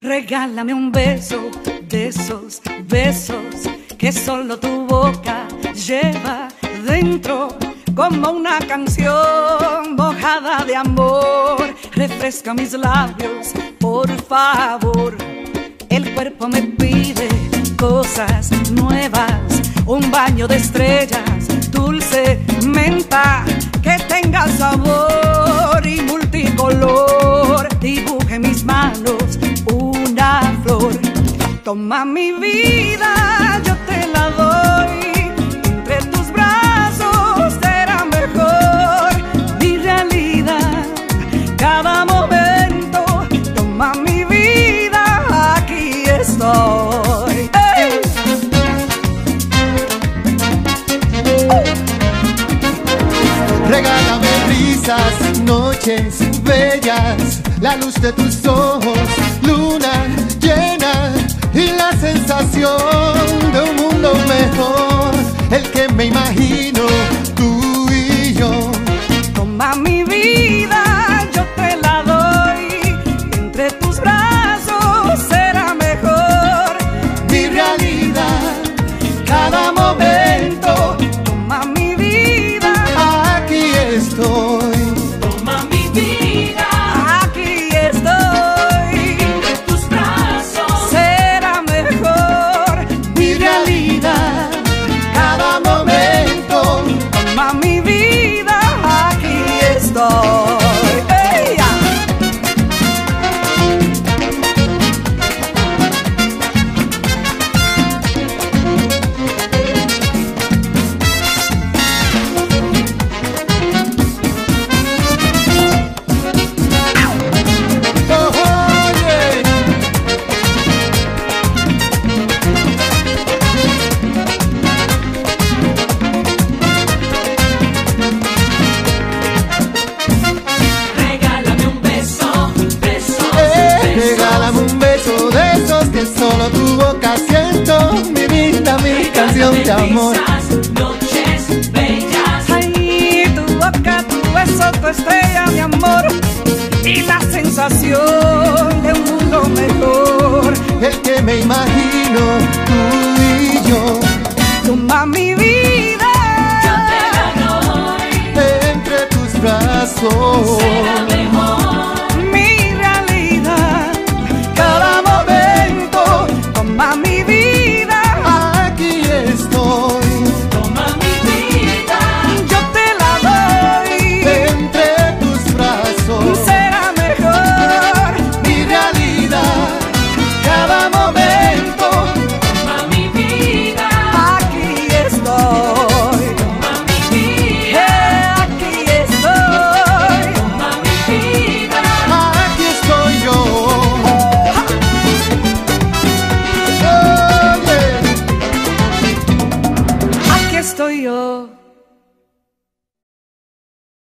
Regálame un beso de esos besos que solo tu boca lleva dentro, como una canción mojada de amor. Refresca mis labios, por favor. El cuerpo me pide cosas nuevas, un baño de estrellas, dulce menta, que tenga sabor y multicolor. Dibuje en mis manos una flor. Toma mi vida, yo te la doy. Entre tus brazos será mejor mi realidad. Cada momento, toma mi vida, aquí estoy. ¡Hey! Regálame risas, noches bellas, la luz de tus ojos, luna llena y la sensación de un mundo mejor, el que me imagino tú y yo. Toma mi vida, yo te la doy. Entre tus brazos será mejor mi realidad. Cada momento, toma mi vida, aquí estoy. toma mi vida, aquí estoy. Entre tus brazos será mejor Mi realidad, cada momento, toma mi vida, aquí estoy. ¡Ey! oye. Regálame un beso, beso, Regálame un beso de esos que solo tu boca siento. Mi vida, mi canción de amor. noches bellas. Ay, tu boca, tu beso, tu estrella, mi amor, y la sensación de un mundo mejor. El que me imagino tú y yo. Toma mi vida, Yo te la doy. Entre tus brazos.